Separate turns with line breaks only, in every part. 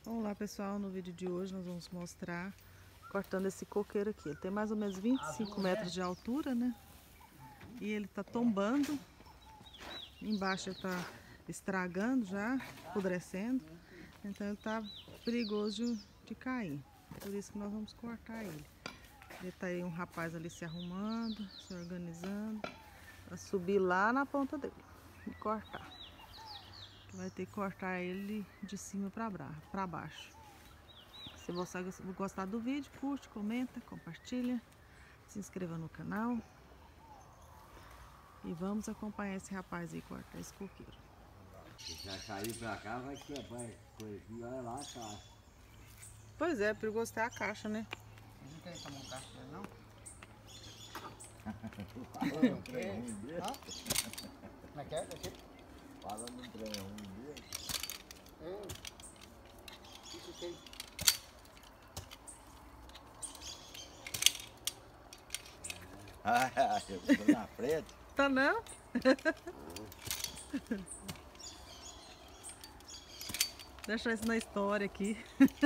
Vamos lá, pessoal, no vídeo de hoje nós vamos mostrar cortando esse coqueiro aqui. Ele tem mais ou menos 25 metros de altura, né? E ele tá tombando. Embaixo ele tá estragando já, apodrecendo. Então ele tá perigoso de cair. Por isso que nós vamos cortar ele. Ele tá aí um rapaz ali se arrumando, se organizando para subir lá na ponta dele e cortar. Vai ter que cortar ele de cima para baixo. Se você gostar do vídeo, curte, comenta, compartilha, se inscreva no canal. E vamos acompanhar esse rapaz aí cortar esse coqueiro.
Já caiu pra cá, vai quebrar coisa aqui, olha lá a caixa.
Pois é, perigoso ter a caixa, né?
Não tem essa mão caixa não?
Fala no trem ruim dele.
Como é que é? Aqui?
Fala no trem ruim dele.
Isso tem.
Ah, eu tô na frente.
Tá não? Deixa isso na história aqui.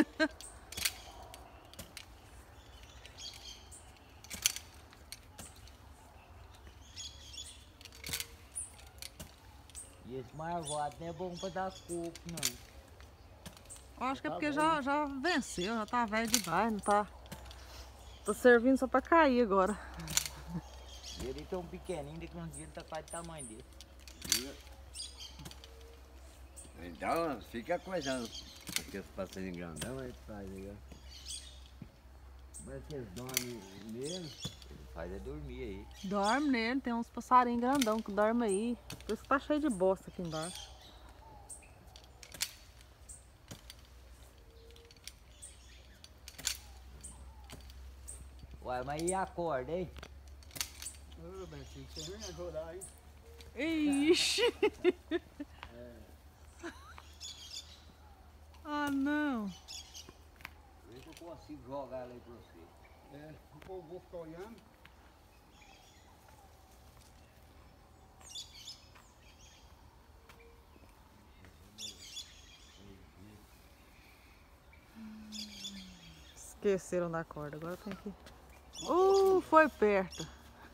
E esse marvado não é bom pra dar coco, não.
Eu acho que é porque já venceu, já tá velho demais, não tá? Tá servindo só pra cair agora.
E ele tão pequenininho, daqui uns dias ele tá quase do tamanho dele. Então, fica coisando. Aqueles passarinhos grandão, aí faz aí, ó. Mas que eles dormem mesmo, ele faz é dormir aí.
Dorme nele, tem uns passarinhos grandão que dorme aí. Por isso que tá cheio de bosta aqui embaixo.
Uai, mas e a corda, hein?
Ô, Bencinho, você nem adorar, hein?
Ixi! Ah, não!
Vê se eu consigo jogar ela aí pra você.
É, o povo vou ficar olhando.
Esqueceram da corda, agora tem que... foi perto!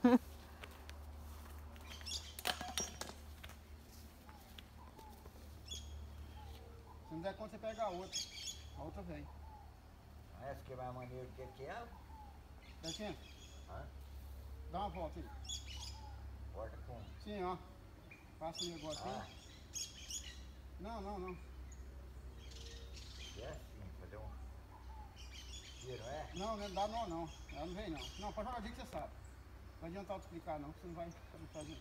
Se não der conta, você pega a outra. A outra vem.
Essa que é mais maneiro que ela?
Bencinho,
Hã?
dá uma volta aí.
Corta com...
Sim, ó. Passa o negócio
Ah,
aí. Não.
é assim, fazer um... Tiro, é?
Não dá não. Ela não vem não. Não, pode jogar o dia que você sabe. Não adianta eu te explicar não, que você não vai fazer.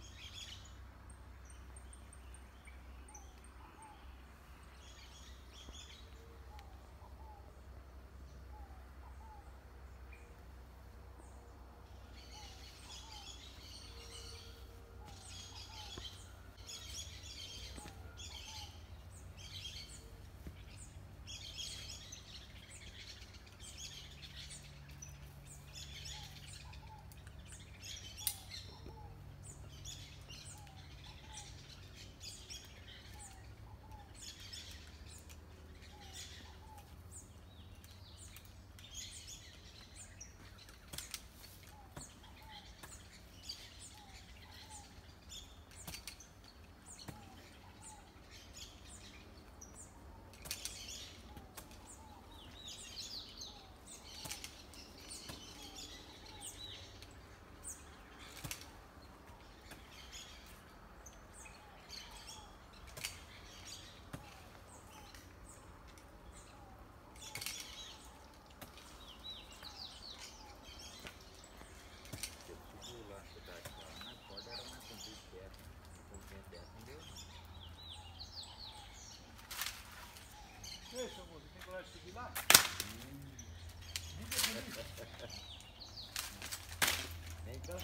Ei, seu moço, tem coragem de subir lá?
Vem cá.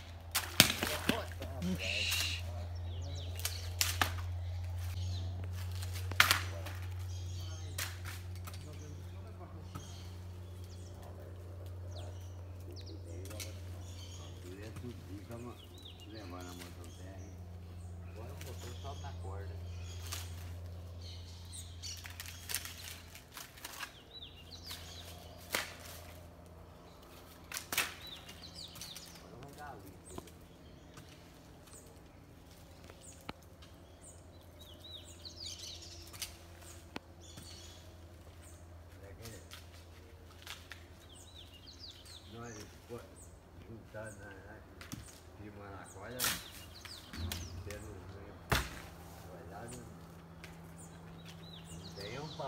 Levando a motosserra. Agora o motor sobe na corda.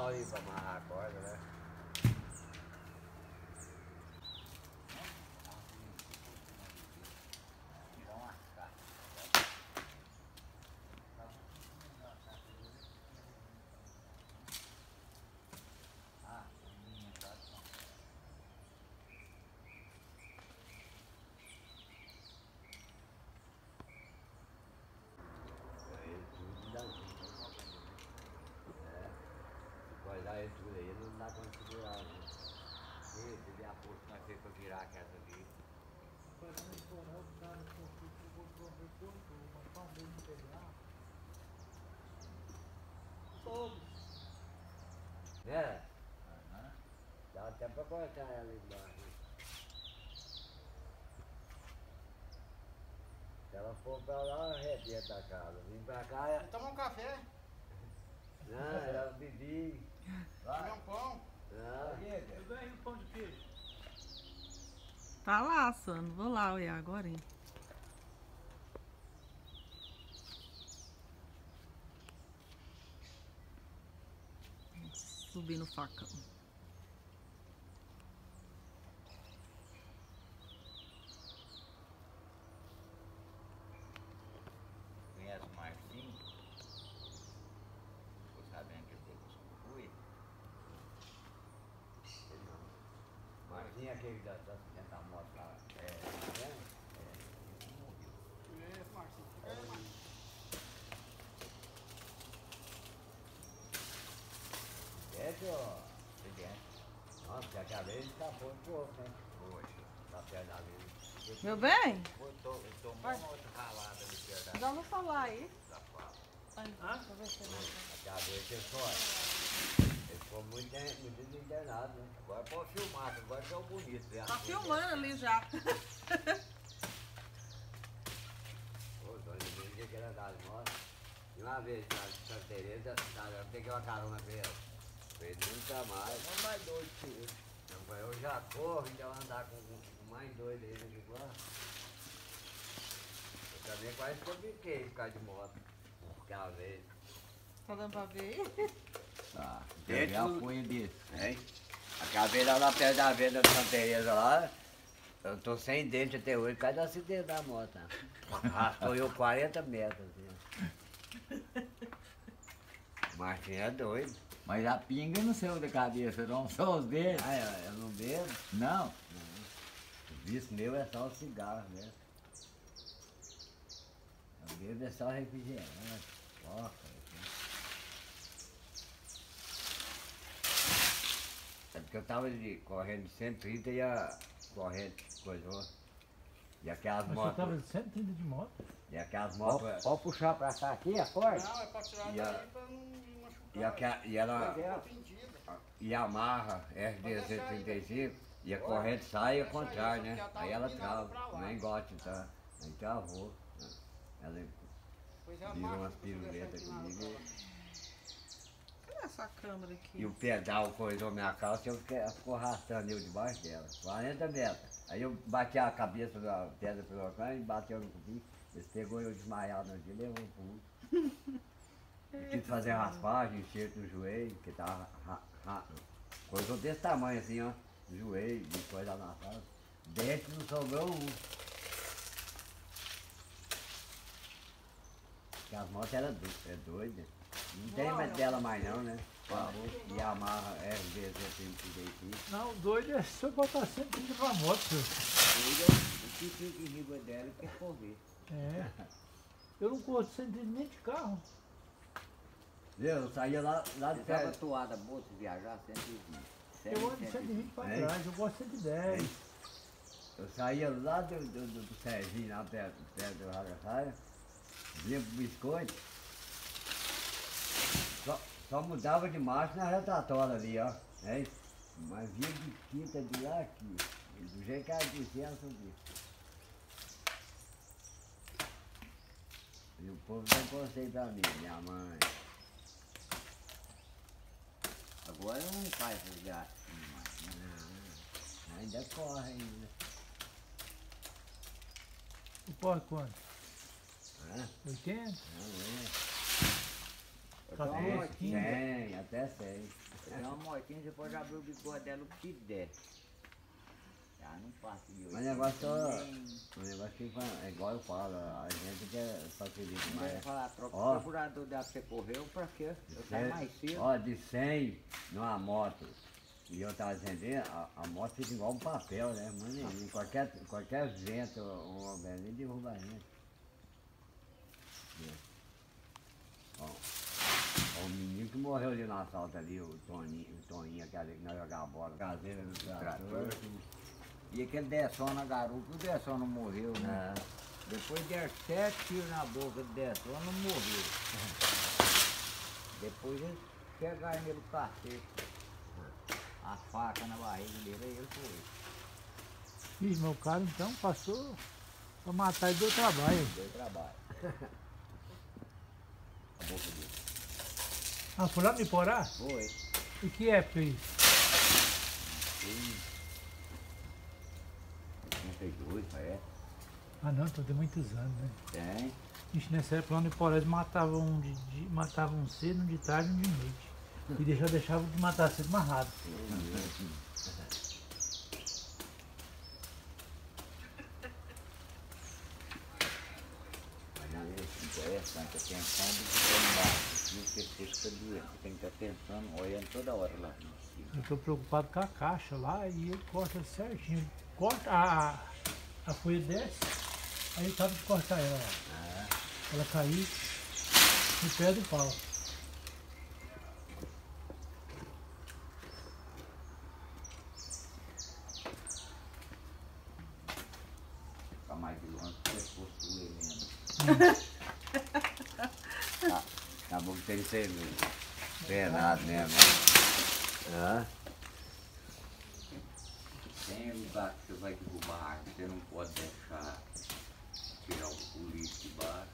nó aí pra amarrar a corda, né? Aí tudo aí não dá pra segurar, não. Teve a força que nós fez pra virar a casa ali. Né? Dá até pra cortar ela embaixo. Se ela for pra lá, arrebenta a casa. Vim pra cá.
Toma um café.
Não, ela bebi.
Comer um pão.
Não.
Eu ganhei um pão de queijo.
Tá lá assando. Vou lá olhar agora, hein? Subir no facão.
Conhece o Marcinho? Ficou sabendo que eu fui? Marcinho é aquele da moto lá. Nossa, aquela vez escapou um pouco, né? Poxa, tá perto da vez.
Meu bem?
Tomou uma outra ralada de perto
Dá no falar aí.
da fala.
Deixa eu ver se
Aquela vez que só. Ele ficou muito internado, né? Agora pode filmar, agora que é o bonito, né?
tá filmando ali já.
Pô, Dona Inês que era da moto. E uma vez na Santa Teresa, eu peguei uma carona com ela. Falei, nunca mais. Não mais doido que ele. Eu já corro, ainda vou andar com mais doido aí aqui agora. Eu também quase que eu fiquei por causa de moto. Aquela vez.
Tá dando pra ver?
Tá.
Peguei a punha desse.
Hein? Acabei lá perto da venda de Santa Teresa lá. Eu tô sem dente até hoje, por causa do acidente da moto. Né? Arrastou eu 40 metros. Assim. Martinho é doido.
Mas a pinga não saiu da cabeça, não, só os dedos.
Ah, eu não bebo?
Não.
O vício meu é só o cigarro mesmo. Eu bebo é só refrigerante, coca. É porque eu tava correndo de 130 e a corrente coisou. E aquelas
Mas você
motos.
estava de 130 de moto?
E aquelas motos.
Pode puxar pra cá aqui a corda?
Não, é pra tirar
E a-
daí pra não machucar.
E ela.
Ficou pendida.
E amarra RD-135 e a corrente sai ao contrário, né? Aí ela trava, nem gosta de tá. Aí travou. Né? Ela
Pois é,
virou
macho,
umas
se você deixar
piruletas
inclinado
comigo.
Cadê essa câmera aqui?
E o pedal coisou minha calça e eu ficou arrastando eu debaixo dela. 40 metros. Aí eu bati a cabeça da pedra pelo cano e bateu no cupim. Eles pegou eu desmaiado no dia e levou pro pulo. Eu tive que fazer raspagem, enxerto no joelho, que tava coisou desse tamanho assim, ó. No joelho, depois lá na casa. Dente não sobrou um. Porque as motos eram doidas. Não tem mais dela mais não, né? E amarra RB-135.
Não, o doido é só botar 130 pra moto, senhor.
O que fica em riba dela que é correr.
É. Eu não corro de 130 nem de carro.
Viu? Eu saía lá de
Tava
perto.
toada boa se viajar 120.
Eu ando de 120 pra
Hein?
trás, eu gosto de 110.
Eu saía lá do Serginho, lá perto do Radafaia, vinha pro biscoito, só mudava de marcha na retatória ali, ó. É isso. Mas vinha de quinta de lá aqui. Do jeito que ela dizia, ela subia. E o povo deu conselho pra mim, minha mãe.
Agora não faz esses gastos.
Não, ainda corre ainda.
E corre quanto?
Hã?
80?
Não, é.
14, 15.
100, até 100.
Tem uma motinha, você pode abrir o bigode dela o que der. Já não passa de 8.
Mas o negócio que é igual eu falo, a gente quer facilitar
Mas
mais.
vai falar, troca
Ó.
o procurador dela, você correu pra quê? Eu saio mais cedo.
Ó, de 100 numa moto. E eu tava dizendo, a moto fica igual um papel, né? Mas qualquer vento ou alguém derruba a gente. Ó, o menino que morreu ali no assalto ali, o Toninho, aquele que nós jogávamos bola, caseira do trator.
E aquele Desson na garupa, o Desson não morreu, né?
É.
Depois deram 7 tiros na boca do Desson, não morreu. Depois eles pegaram nele o cacete. A faca na barriga dele, aí ele foi.
Ih, meu cara então passou pra matar e deu trabalho.
Deu trabalho. A boca dele.
Ah, foi lá no Iporá?
Foi.
E que época isso?
32, parece.
Ah não, então tem muitos anos, né?
Tem.
Ixi, nessa época lá no Iporá eles matavam matavam um cedo, um de tarde e um de noite. E deixavam de matar cedo mais rápido.
Mas não é interessante, a tensão do que tem embaixo. E você fica doente, você tem que estar pensando, olhando toda hora lá em cima.
Eu tô preocupado com a caixa lá e ele corta certinho. Ele corta a folha desce, aí eu tava de cortar ela. Ela caiu no pé do pau.
Fica mais de longe, porque fosse doer mesmo.
Acabou que tem que ser penado mesmo. Hã?
Tem lugar que você vai derrubar, você não pode deixar tirar o lixo de baixo.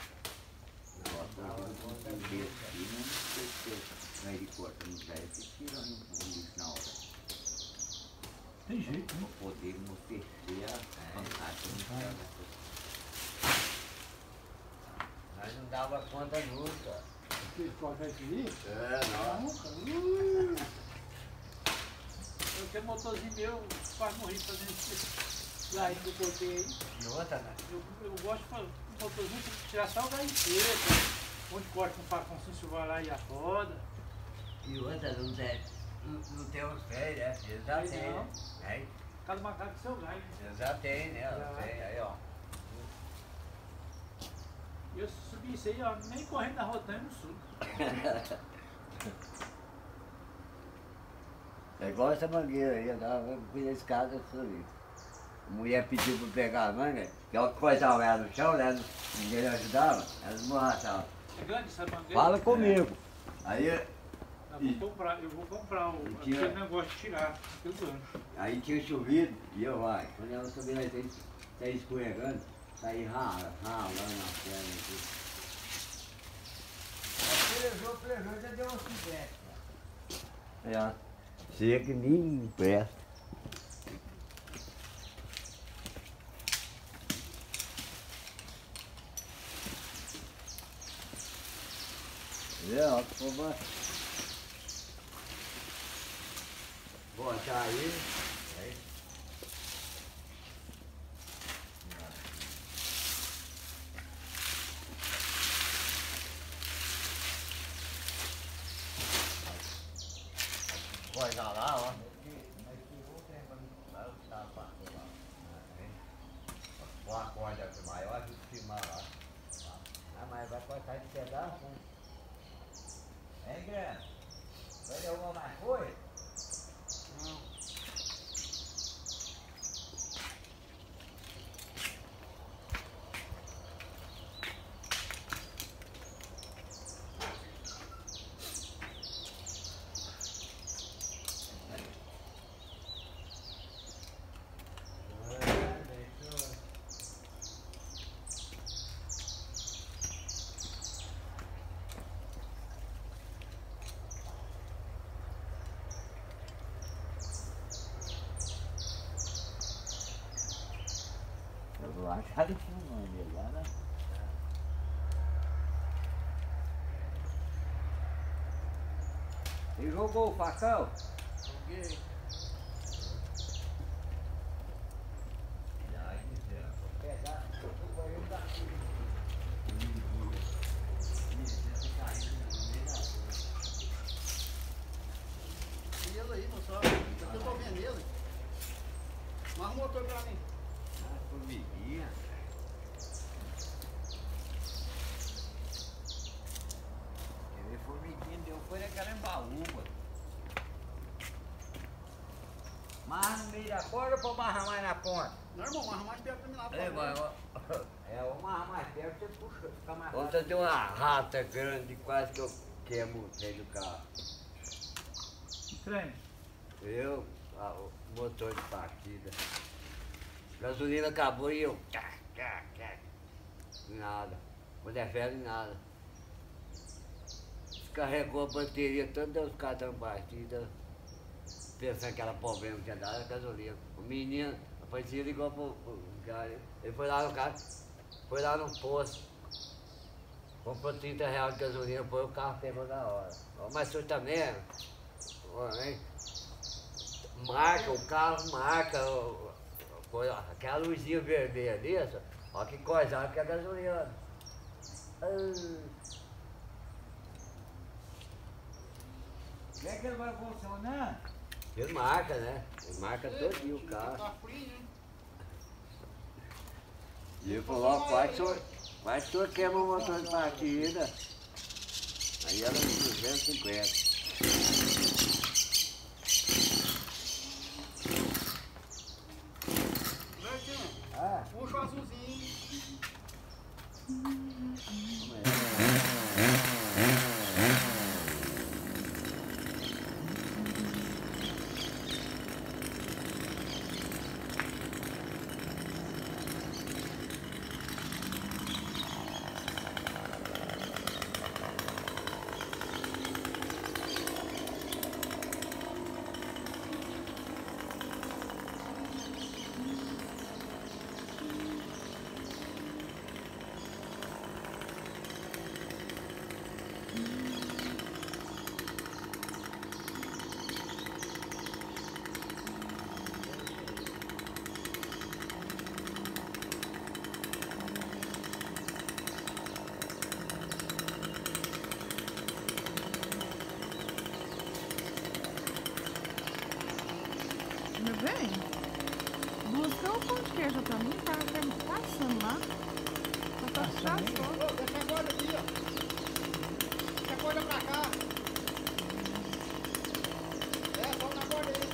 Nossa, eu vou aqui, não sei se você vai cortando o pé, você tira o lixo na hora.
Tem jeito, né?
Para poder amortecer a pancada.
Nós não dava conta nunca.
Vocês cortam isso aí?
É, não.
Eu tenho um motorzinho meu, quase morri fazendo isso lá que eu cortei aí.
E outra, né?
Eu gosto de fazer um motorzinho pra tirar só o galho seco, onde corta um facão assim, você vai lá e apoda.
E outra, não tem os pés, né? Eles já
Tem
tem,
não.
né?
Cada macaco com seu galho.
Eles já tem, né?
Já.
Tem, aí, ó.
E eu subi isso aí, ó, nem correndo na rotanha no sul.
É igual essa mangueira aí, eu fui na escada, eu subi. A mulher pediu pra pegar a manga, que ela coisava ela no chão, né? Ninguém ajudava, ela esborrachava.
É grande essa mangueira?
Fala comigo. Aí,
Eu vou comprar
Tira.
aquele negócio de tirar, aquele gancho.
aí tinha chovido e eu vai. Quando ela subiu lá, saí escorregando, saí ralando na perna aqui.
Pelejou, já deu um acidente.
Aí, ó. Chega que nem presta. Vê, ó, por favor. Botar aí. Aí. Coisa lá, ó. Ó, a corda maior, a gente filmar lá.
Ah, mas vai cortar esse pedaço, né? Hein, Guilherme? Vai derrubar mais coisa?
Eu acho que ele filmando ele lá, né? Jogou o facão?
Joguei. E ele aí, moçada? Aqui eu tô vendo ele. Marra o motor pra mim.
Formiguinha.
Quer ver formiguinha? Deu foi naquela embaúba. Marra no meio da corda ou marra mais na ponta?
Não, irmão, marra mais perto pra mim lá. por
É,
favor.
o marra mais perto, você puxa, fica mais
Ontem
rápido.
tem uma rata grande, quase que eu queimo o trem do carro.
Trem.
O motor de partida. Gasolina acabou e eu. Nada. Mulher velha, nada. Descarregou a bateria, tanto deu os caras dando partida. Pensando que era problema que ia dar, era gasolina. O menino, a partida ligou pro cara. Ele foi lá no carro, foi lá no posto. Comprou R$30 de gasolina, foi o carro pegou na hora. Mas o senhor também, hein? Marca, o carro marca, aquela luzinha vermelha ali, ó que coisa, olha que é a gasolina.
Como é que ele vai funcionar?
Ele marca, né? Ele marca todinho o carro.
Tá frio, hein?
E ele falou, quase o senhor queima o motor de partida. Aí era 250.
Bertinho,
Ah,
puxa o azulzinho.
Meu bem, busca o pão de queijo pra mim, tá passando lá. Tá chato.
Ô, deixa a corda aqui, ó. Deixa a corda pra cá. Solta a corda aí.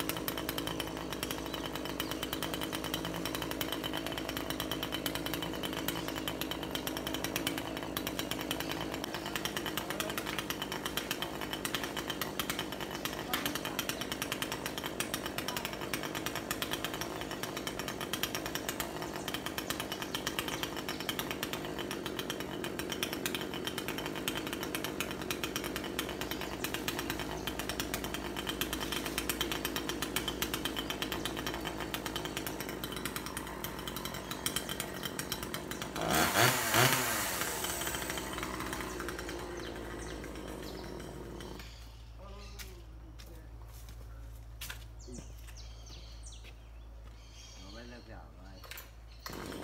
Não vai legal, vai.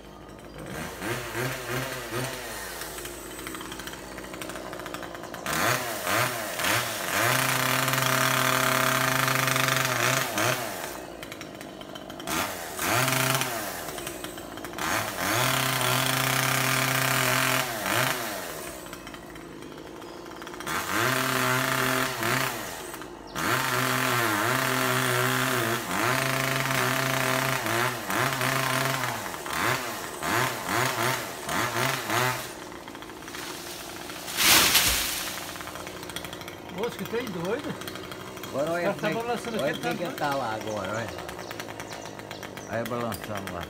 Moço, que trem doido.
agora olha
Tá balançando aqui,
olha
tá
quem que tá lá agora, olha. Olha balançando lá.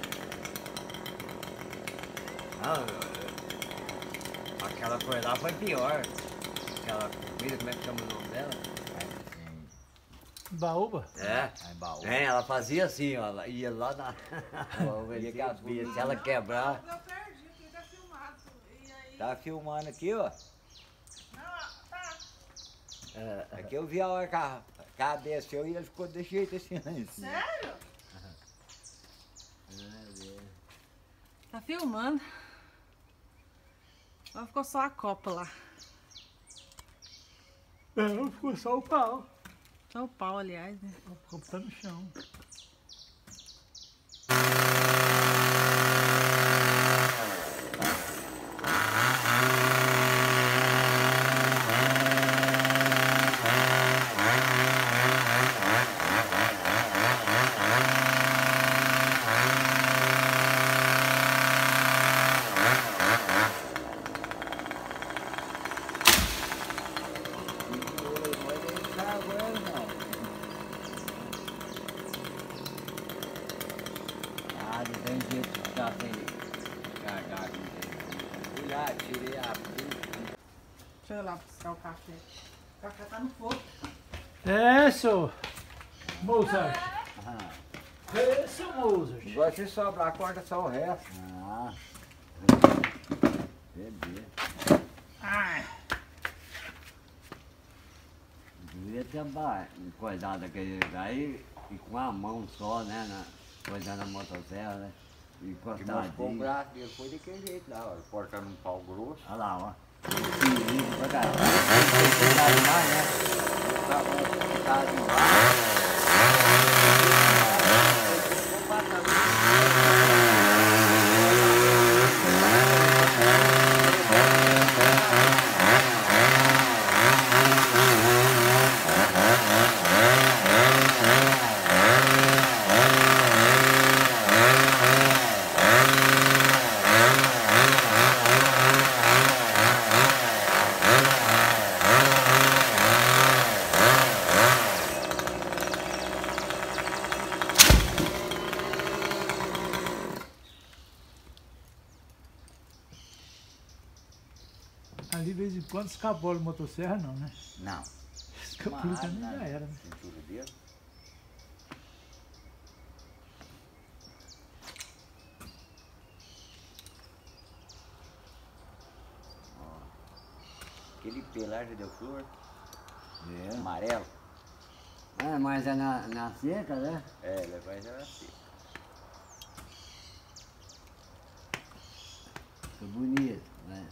Não, aquela coisa lá foi pior. Aquela comida, como é que chama o nome dela?
Baúba.
É.
Aí, baú.
É, ela fazia assim, ó, ela ia lá na. ia cabia, se ela quebrar.
Eu perdi, porque tá filmado. E aí.
Tá filmando aqui, ó.
Não, tá.
É que eu vi a hora que a desceu e ele ficou desse jeito assim.
Sério? Tá filmando. Agora ficou só a copa lá.
Não, ficou só o pau.
Só o pau, aliás, né?
O copo tá no chão.
Ah, não tem jeito de ficar sem carregar.
Fui lá, tirei a pilha.
Deixa eu ir lá buscar o café. O café tá no fogo.
É, seu Mozart.
Ah,
É, seu Mozart.
igual se sobrar, corta só o resto. Ah. Bebê.
Ai.
Devia ter coisado daquele daí e com a mão só, né? Coisando a motosserra, né? E
Que machucou o
cortadinho.
braço dele, foi daquele jeito lá, ó, cortando um pau grosso.
Olha lá, ó. Perigo pra caramba. Tem que cuidar demais, né?
Tá embaixo.
Ali de vez em quando escapola a motosserra não, né?
Não.
Escapola também já era, né?
Cintura dele. Ó, aquele pelar já deu flor,
É.
amarelo.
É, mas é na seca, né?
É, ele vai já assim.
Fica bonito, né?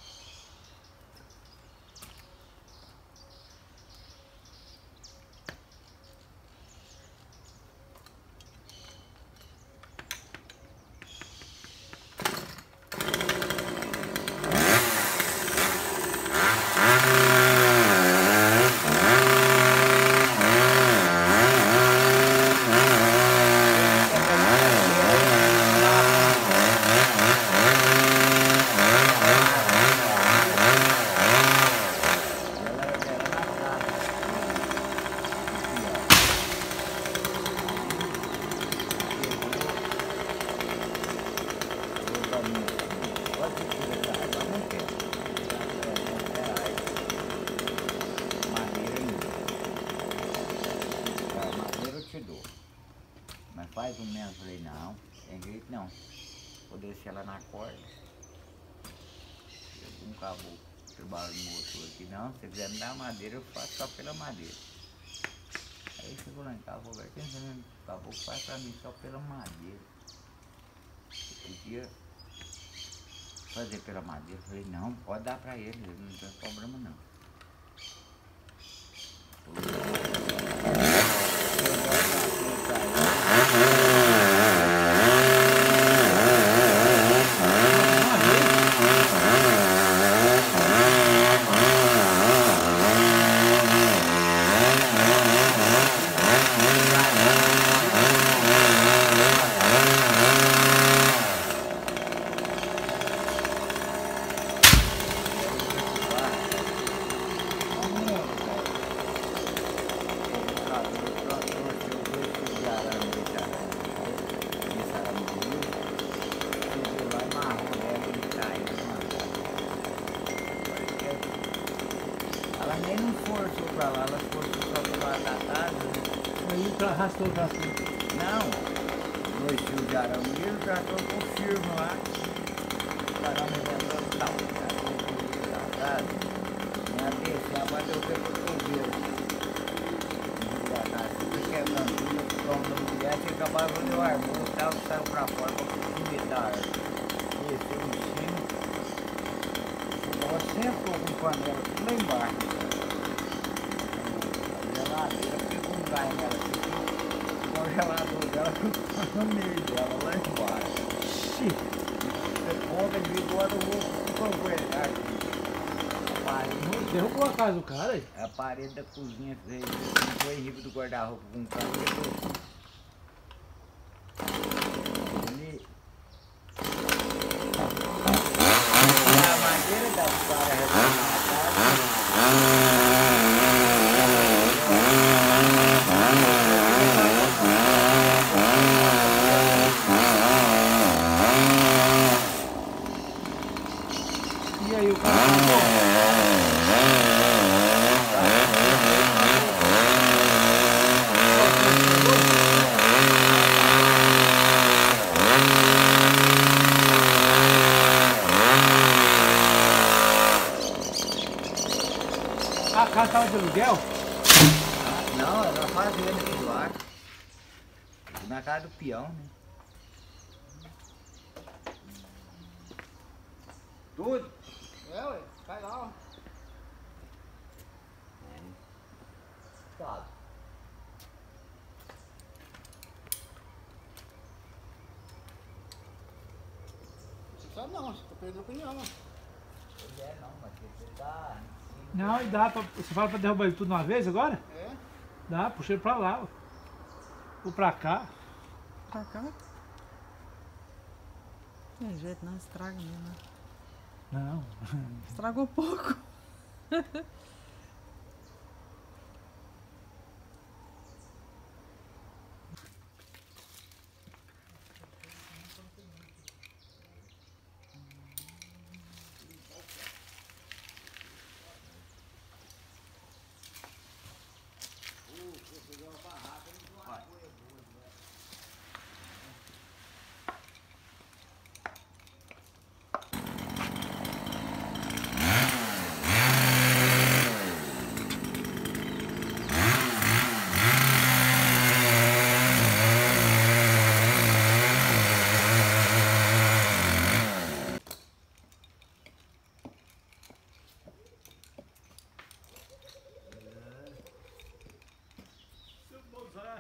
Mas faz um mês, eu falei, não, tem jeito não. Vou descer ela na corda. Um caboclo trabalho no motor aqui, não, se quiser me dar madeira, eu faço só pela madeira. Aí chegou lá em casa, vou ver, o caboclo faz pra mim só pela madeira. Eu podia fazer pela madeira, eu falei, não, pode dar pra ele, não tem problema não. Ela nem não forçou pra lá, ela forçou só pro lado da casa.
Aí arrastou o braço.
Não, 2 fios de arame e o trator com firme lá. O arame dentro do tal, da casa. esse abate eu tenho cotovelo. Fica quebrando tudo, como da mulher, você acabava de levar o tal que saiu pra fora pra vomitar. Desceu em cima. Ela sempre com panela tudo lá embaixo. A geladeira fica com gás nela. O congelador dela fica no meio dela, lá embaixo. Você compra de agora eu vou com ele aqui.
Derrubou a casa do cara aí.
A parede da cozinha fez, foi em riba do guarda-roupa com um carro. Ele... A madeira da história
E aí o cara tá a casa tava de aluguel?
Não, era na fazenda aqui do ar. Na casa do peão, né?
Tudo?
É, ué, cai lá, ó.
Tá.
Você sabe não, você tá perdendo opinião, ó.
Pois é, não, mas você tá...
Não, e dá pra. Você fala pra derrubar ele tudo de uma vez agora?
É?
Dá, puxa ele pra lá. Ó. Ou pra cá.
Pra cá. Tem jeito, não estraga mesmo. Né?
Não.
Estragou pouco.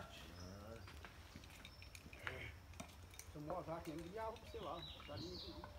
Seu Mozart, ele ligava pra você lá.